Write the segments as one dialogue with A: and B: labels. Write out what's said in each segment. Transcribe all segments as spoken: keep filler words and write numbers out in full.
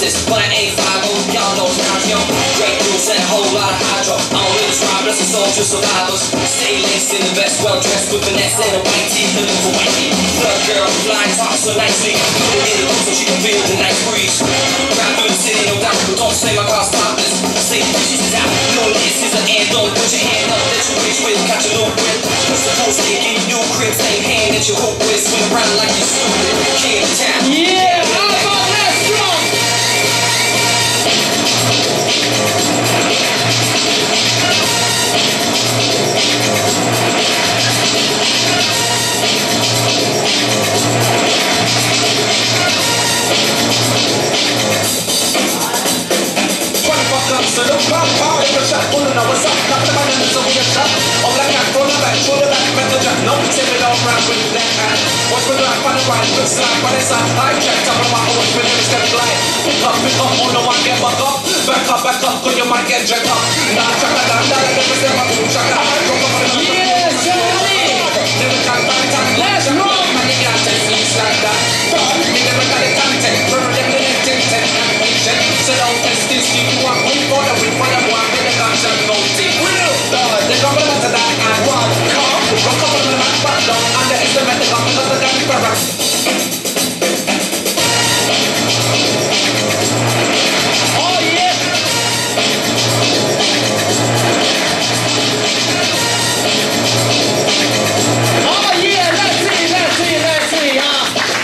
A: this, but I ain't five oh. Y'all know it's not young. Great news and a whole lot of hydro. I don't really try, bless the soldier survivors. Stay laced in the vest, well dressed with finesse and a white tee, living for white heat. Blood girl, flying top so nicely. Put it in the room so she can feel the nice breeze. Ride through the city, no doubt, but don't say my car's topless. Say the bitches is out, no this is an anthem. Put your hand up that you reach with, catch a little grip. Push the post, kick in your new crib, same hand that you hook with. Swing around like you're stupid. King of town.
B: Yeah, how about that strong?
C: So look back, power in the shot, pulling on what's up, knock the man in the zone, get shot. All black cat, pull the back, shoulder back, metal jack, no, take it all round with the black hat. Watch me black, on the right, good slide, by the side, high check, top of the mountain, watch me never step glide. Pick up, pick up, on the one, get back up, back up, back up, cause you might get jacked up. Nah, chaka, nah, nah, never step up, chaka, drop up on the
B: yeah, Charlie!
C: Never got back, time,
B: let's roll!
C: Man, you got to see like that. Me never got it, time, take, burn, them, them, them, them, them, so don't test this, keep you up, we for the we for the one, we the gotcha, no deep. We know, the government of that, I want, come, rock up on the map, but don't underestimate the government of the damn barracks.
B: Oh yeah! Oh yeah, let's see, let's see, let's see, huh?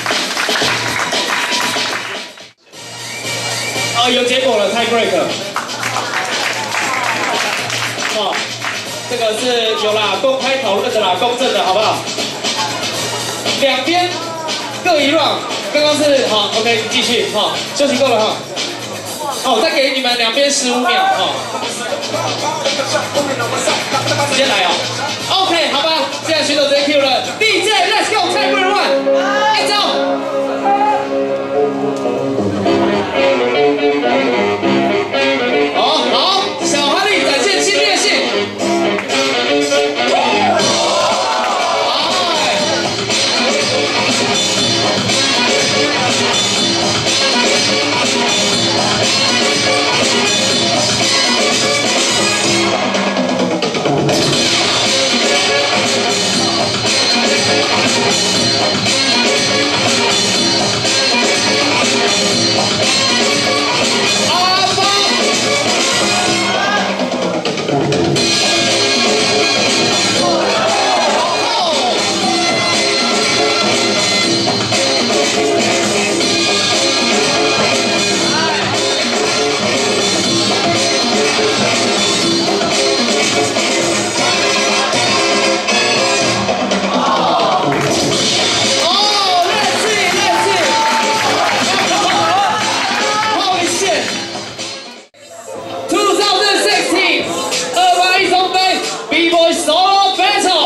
B: 哦，有结果了，太 great 了。哦，这个是有啦，公开讨论的啦，公正的好不好？两边各一 round， 刚刚是好 ，OK， 继续哈，休息够了哈。哦，再给你们两边十五秒哈。直接来哦 ，OK， 好吧，现在选手直接 Q 了 ，D J，Let's go，Take one， 一走。 好好，小哈利展现侵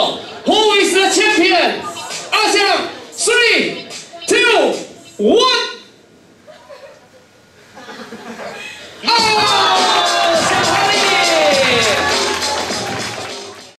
B: 略性。Three, two, one.